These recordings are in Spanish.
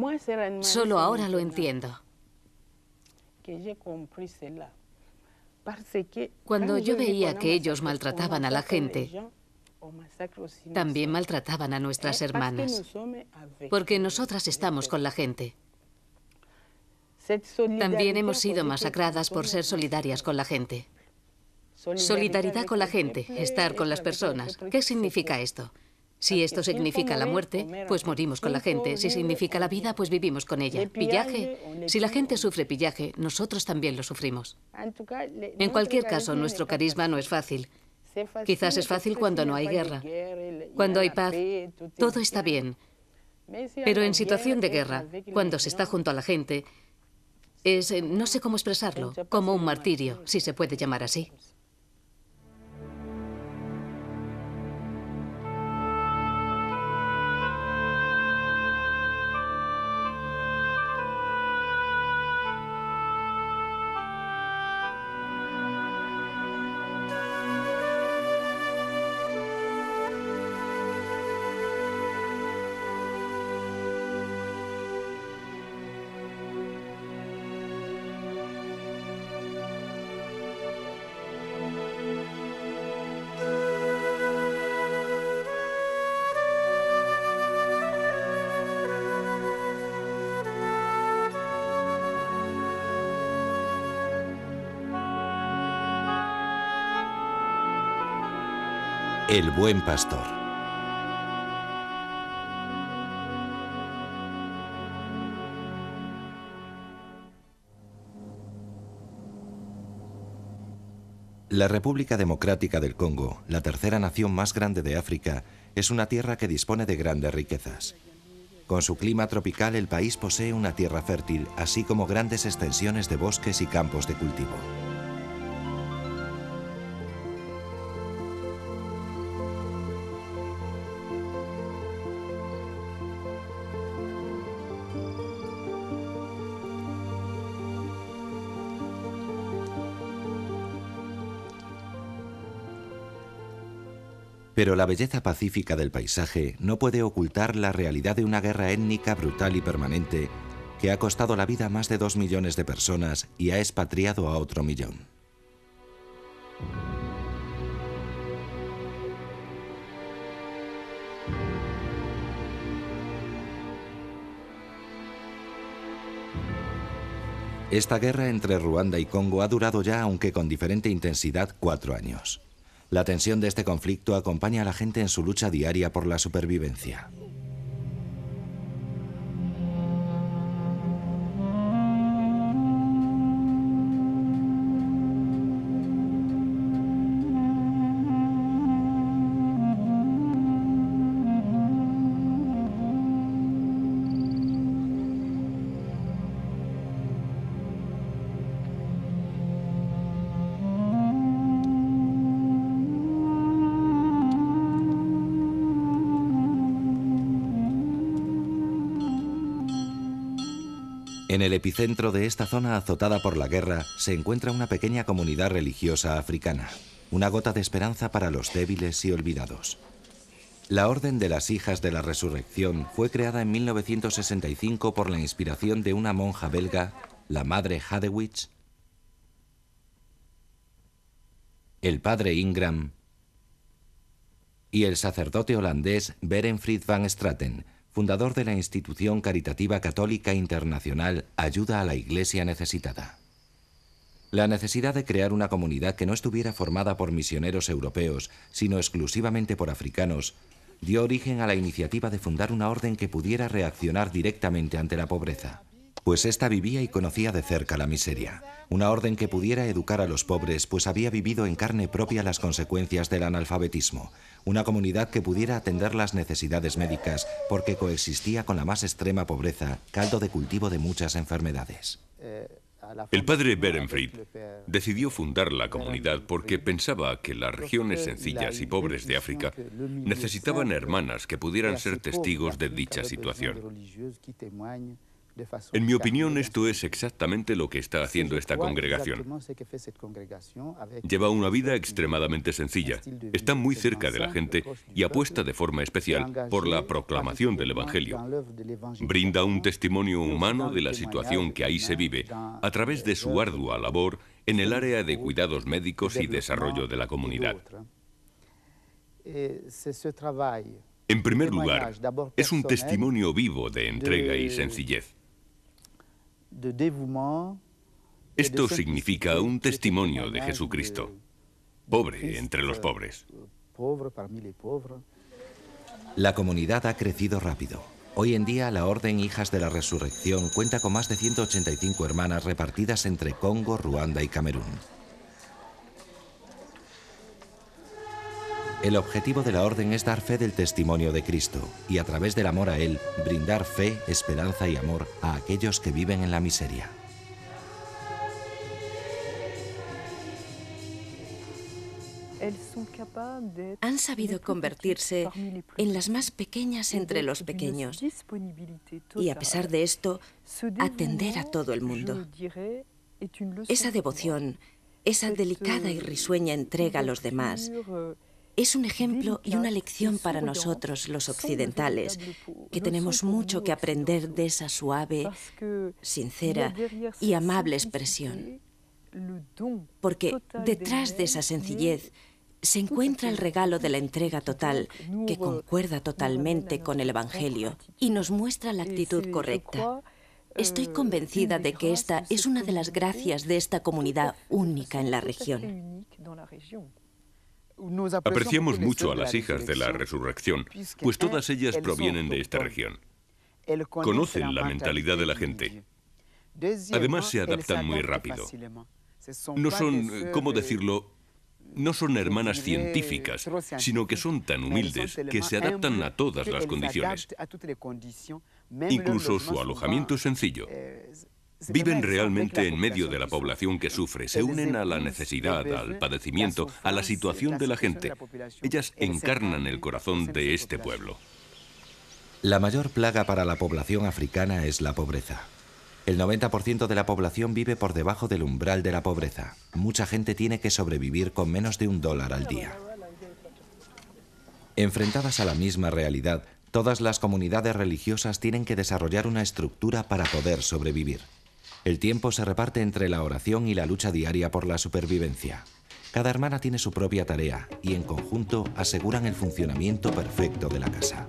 Solo ahora lo entiendo. Cuando yo veía que ellos maltrataban a la gente, también maltrataban a nuestras hermanas, porque nosotras estamos con la gente. También hemos sido masacradas por ser solidarias con la gente. Solidaridad con la gente, estar con las personas. ¿Qué significa esto? Si esto significa la muerte, pues morimos con la gente. Si significa la vida, pues vivimos con ella. Pillaje. Si la gente sufre pillaje, nosotros también lo sufrimos. En cualquier caso, nuestro carisma no es fácil. Quizás es fácil cuando no hay guerra. Cuando hay paz, todo está bien. Pero en situación de guerra, cuando se está junto a la gente, es, no sé cómo expresarlo, como un martirio, si se puede llamar así. El buen pastor. La República Democrática del Congo, la tercera nación más grande de África, es una tierra que dispone de grandes riquezas. Con su clima tropical, el país posee una tierra fértil, así como grandes extensiones de bosques y campos de cultivo. Pero la belleza pacífica del paisaje no puede ocultar la realidad de una guerra étnica brutal y permanente que ha costado la vida a más de 2 millones de personas y ha expatriado a otro millón. Esta guerra entre Ruanda y Congo ha durado ya, aunque con diferente intensidad, 4 años. La tensión de este conflicto acompaña a la gente en su lucha diaria por la supervivencia. En el epicentro de esta zona azotada por la guerra se encuentra una pequeña comunidad religiosa africana, una gota de esperanza para los débiles y olvidados. La Orden de las Hijas de la Resurrección fue creada en 1965 por la inspiración de una monja belga, la Madre Hadewich, el Padre Ingram y el sacerdote holandés Berenfried van Straten, fundador de la institución caritativa católica internacional Ayuda a la Iglesia Necesitada. La necesidad de crear una comunidad que no estuviera formada por misioneros europeos, sino exclusivamente por africanos, dio origen a la iniciativa de fundar una orden que pudiera reaccionar directamente ante la pobreza, pues ésta vivía y conocía de cerca la miseria. Una orden que pudiera educar a los pobres, pues había vivido en carne propia las consecuencias del analfabetismo. Una comunidad que pudiera atender las necesidades médicas, porque coexistía con la más extrema pobreza, caldo de cultivo de muchas enfermedades. El padre Berenfried decidió fundar la comunidad porque pensaba que las regiones sencillas y pobres de África necesitaban hermanas que pudieran ser testigos de dicha situación. En mi opinión, esto es exactamente lo que está haciendo esta congregación. Lleva una vida extremadamente sencilla, está muy cerca de la gente y apuesta de forma especial por la proclamación del Evangelio. Brinda un testimonio humano de la situación que ahí se vive a través de su ardua labor en el área de cuidados médicos y desarrollo de la comunidad. En primer lugar, es un testimonio vivo de entrega y sencillez. Esto significa un testimonio de Jesucristo, pobre entre los pobres. La comunidad ha crecido rápido. Hoy en día, la Orden Hijas de la Resurrección cuenta con más de 185 hermanas repartidas entre Congo, Ruanda y Camerún. El objetivo de la Orden es dar fe del testimonio de Cristo y, a través del amor a Él, brindar fe, esperanza y amor a aquellos que viven en la miseria. Han sabido convertirse en las más pequeñas entre los pequeños y, a pesar de esto, atender a todo el mundo. Esa devoción, esa delicada y risueña entrega a los demás, es un ejemplo y una lección para nosotros, los occidentales, que tenemos mucho que aprender de esa suave, sincera y amable expresión. Porque detrás de esa sencillez se encuentra el regalo de la entrega total, que concuerda totalmente con el Evangelio y nos muestra la actitud correcta. Estoy convencida de que esta es una de las gracias de esta comunidad única en la región. Apreciamos mucho a las Hijas de la Resurrección, pues todas ellas provienen de esta región. Conocen la mentalidad de la gente. Además, se adaptan muy rápido. No son, ¿cómo decirlo?, no son hermanas científicas, sino que son tan humildes que se adaptan a todas las condiciones. Incluso su alojamiento es sencillo. Viven realmente en medio de la población que sufre, se unen a la necesidad, al padecimiento, a la situación de la gente. Ellas encarnan el corazón de este pueblo. La mayor plaga para la población africana es la pobreza. El 90% de la población vive por debajo del umbral de la pobreza. Mucha gente tiene que sobrevivir con menos de $1 al día. Enfrentadas a la misma realidad, todas las comunidades religiosas tienen que desarrollar una estructura para poder sobrevivir. El tiempo se reparte entre la oración y la lucha diaria por la supervivencia. Cada hermana tiene su propia tarea y en conjunto aseguran el funcionamiento perfecto de la casa.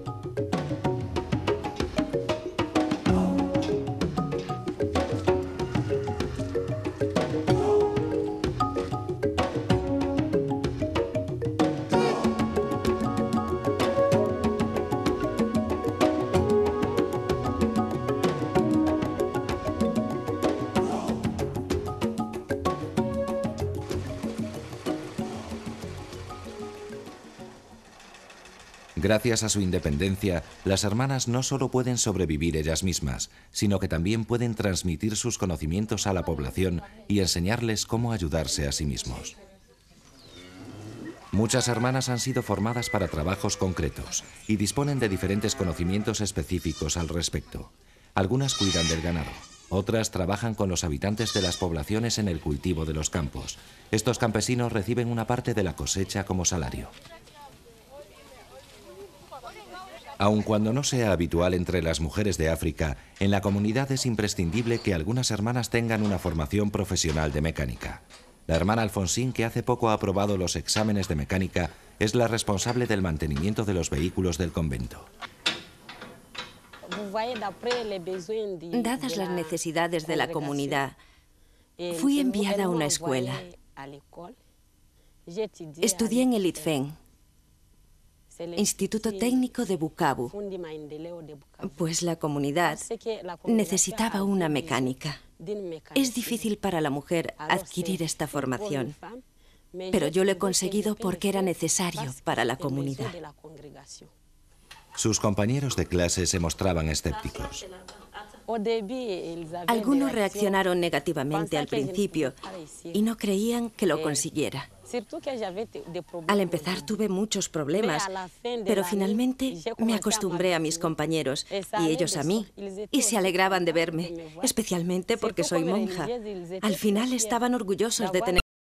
Gracias a su independencia, las hermanas no solo pueden sobrevivir ellas mismas, sino que también pueden transmitir sus conocimientos a la población y enseñarles cómo ayudarse a sí mismos. Muchas hermanas han sido formadas para trabajos concretos y disponen de diferentes conocimientos específicos al respecto. Algunas cuidan del ganado, otras trabajan con los habitantes de las poblaciones en el cultivo de los campos. Estos campesinos reciben una parte de la cosecha como salario. Aun cuando no sea habitual entre las mujeres de África, en la comunidad es imprescindible que algunas hermanas tengan una formación profesional de mecánica. La hermana Alfonsín, que hace poco ha aprobado los exámenes de mecánica, es la responsable del mantenimiento de los vehículos del convento. Dadas las necesidades de la comunidad, fui enviada a una escuela. Estudié en el ITFEN, Instituto Técnico de Bukavu, pues la comunidad necesitaba una mecánica. Es difícil para la mujer adquirir esta formación, pero yo lo he conseguido porque era necesario para la comunidad. Sus compañeros de clase se mostraban escépticos. Algunos reaccionaron negativamente al principio y no creían que lo consiguiera. Al empezar tuve muchos problemas, pero finalmente me acostumbré a mis compañeros y ellos a mí, y se alegraban de verme, especialmente porque soy monja. Al final estaban orgullosos de tener